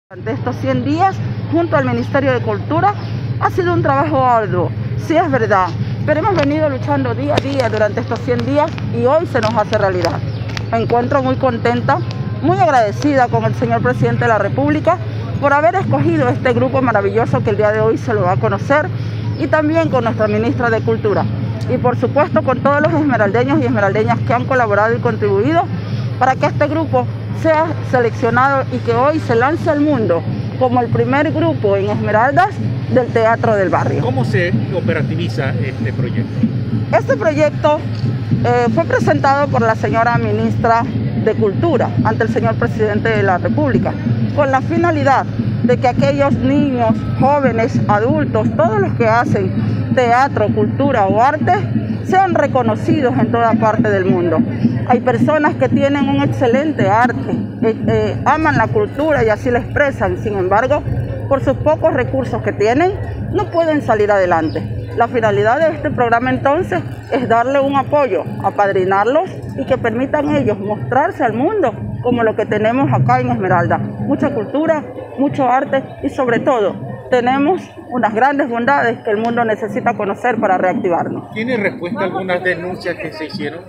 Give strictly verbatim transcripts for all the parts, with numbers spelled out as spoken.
Durante estos cien días, junto al Ministerio de Cultura, ha sido un trabajo arduo, sí es verdad, pero hemos venido luchando día a día durante estos cien días y hoy se nos hace realidad. Me encuentro muy contenta, muy agradecida con el señor Presidente de la República por haber escogido este grupo maravilloso que el día de hoy se lo va a conocer, y también con nuestra Ministra de Cultura, y por supuesto con todos los esmeraldeños y esmeraldeñas que han colaborado y contribuido para que este grupo sea seleccionado y que hoy se lance al mundo como el primer grupo en Esmeraldas del Teatro del Barrio. ¿Cómo se operativiza este proyecto? Este proyecto eh, fue presentado por la señora Ministra de Cultura ante el señor Presidente de la República, con la finalidad de que aquellos niños, jóvenes, adultos, todos los que hacen teatro, cultura o arte, sean reconocidos en toda parte del mundo. Hay personas que tienen un excelente arte, eh, eh, aman la cultura y así la expresan, sin embargo, por sus pocos recursos que tienen, no pueden salir adelante. La finalidad de este programa entonces es darle un apoyo, apadrinarlos y que permitan ellos mostrarse al mundo como lo que tenemos acá en Esmeralda. Mucha cultura, mucho arte y sobre todo tenemos unas grandes bondades que el mundo necesita conocer para reactivarnos. ¿Tiene respuesta a algunas denuncias que se hicieron?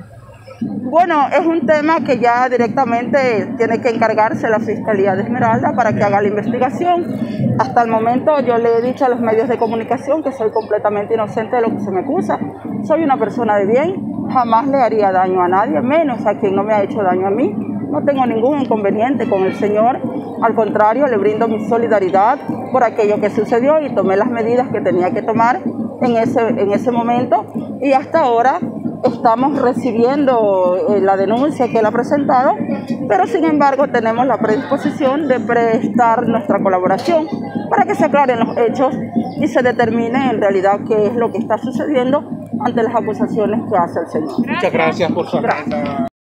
Bueno, es un tema que ya directamente tiene que encargarse la Fiscalía de Esmeralda para que haga la investigación. Hasta el momento yo le he dicho a los medios de comunicación que soy completamente inocente de lo que se me acusa. Soy una persona de bien, jamás le haría daño a nadie, menos a quien no me ha hecho daño a mí. No tengo ningún inconveniente con el señor, al contrario, le brindo mi solidaridad por aquello que sucedió y tomé las medidas que tenía que tomar en ese, en ese momento, y hasta ahora estamos recibiendo eh, la denuncia que él ha presentado, pero sin embargo tenemos la predisposición de prestar nuestra colaboración para que se aclaren los hechos y se determine en realidad qué es lo que está sucediendo ante las acusaciones que hace el señor. Muchas gracias por su atención.